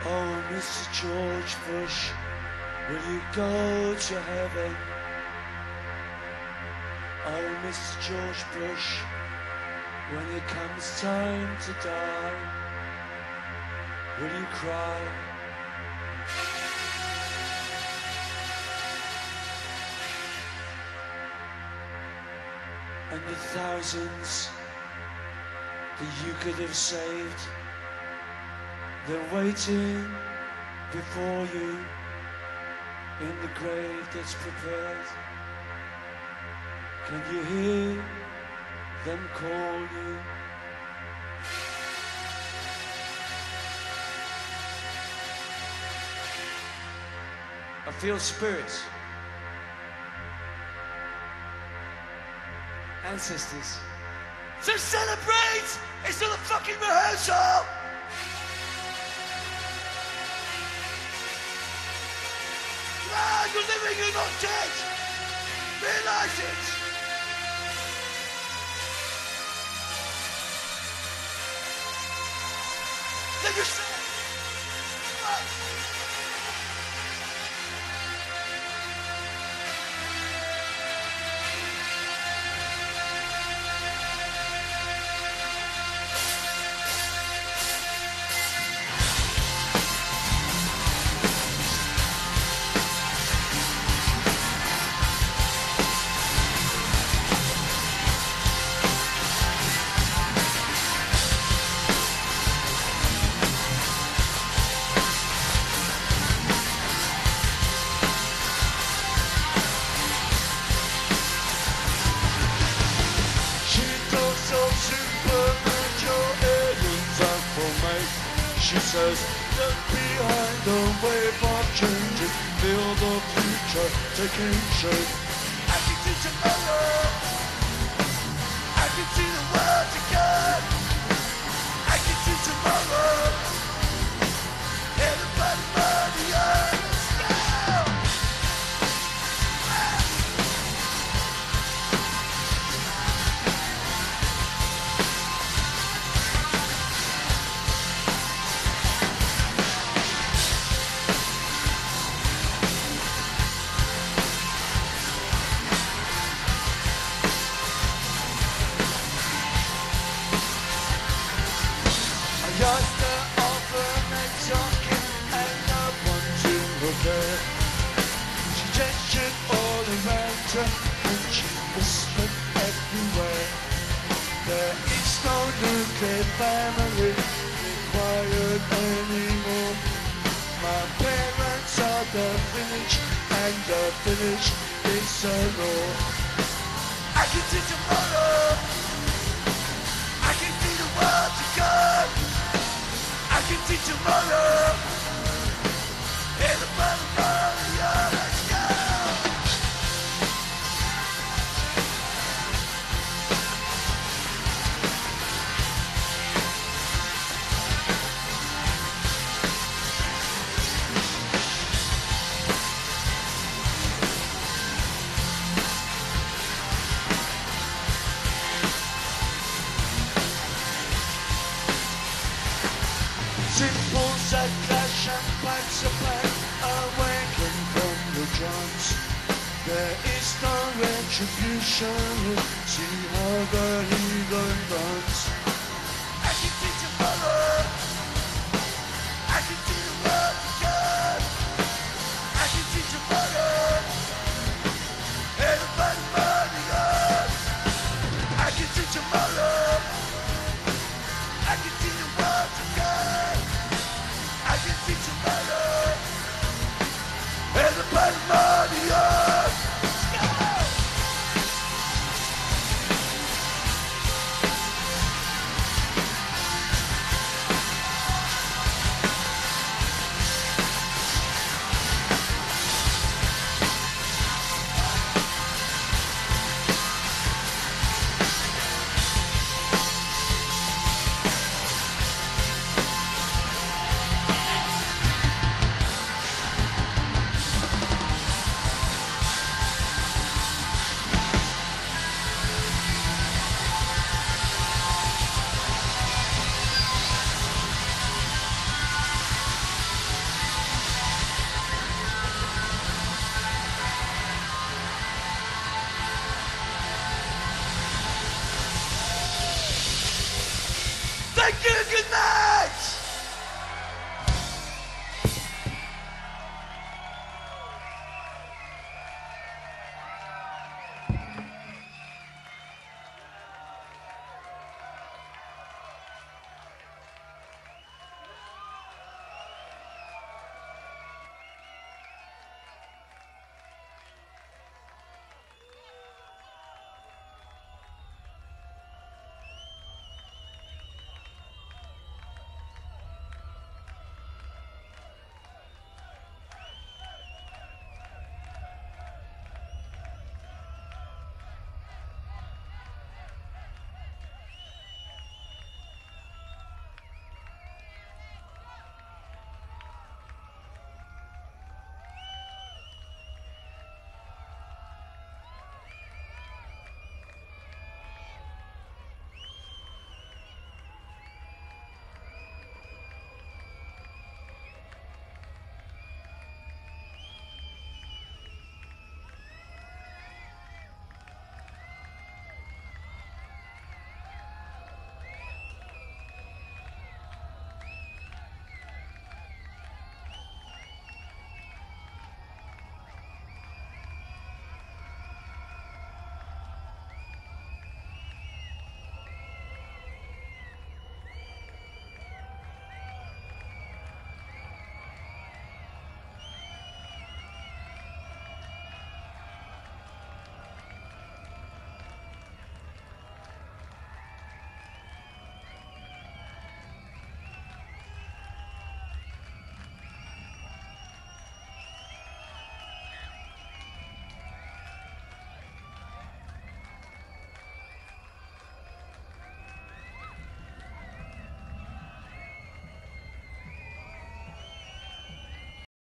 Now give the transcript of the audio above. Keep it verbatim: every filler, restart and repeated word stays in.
Oh, Mister George Bush, will you go to heaven? Oh, Mister George Bush, when it comes time to die, will you cry? And the thousands that you could have saved, they're waiting before you in the grave that's prepared. Can you hear them call you? I feel spirits, ancestors. So celebrate! It's not a fucking rehearsal! Ah, you're living, you're not dead! Realise it! Let yourself... She says, look behind the wave of change and feel the future taking shape. I can see tomorrow. I can see the world to come. I can see tomorrow. Everybody burn the earth. Let's go! Just the alternate talking and no one to look at. She gestured all around her and she whispered everywhere. There is no nuclear family required anymore. My parents are the village and the village is a law. I can see tomorrow. I can see the world to come. I can see tomorrow. Everybody burn the earth, let's go! Symbols that clash and pipes of pain awaken from the drums. There is no retribution. See how the heathen runs. I can see tomorrow. I can see the world to come. I can see tomorrow. Everybody burn the earth. I can see tomorrow. I can see the world to come. I can see tomorrow. Everybody burn the earth. Let's go! Thank you, good night!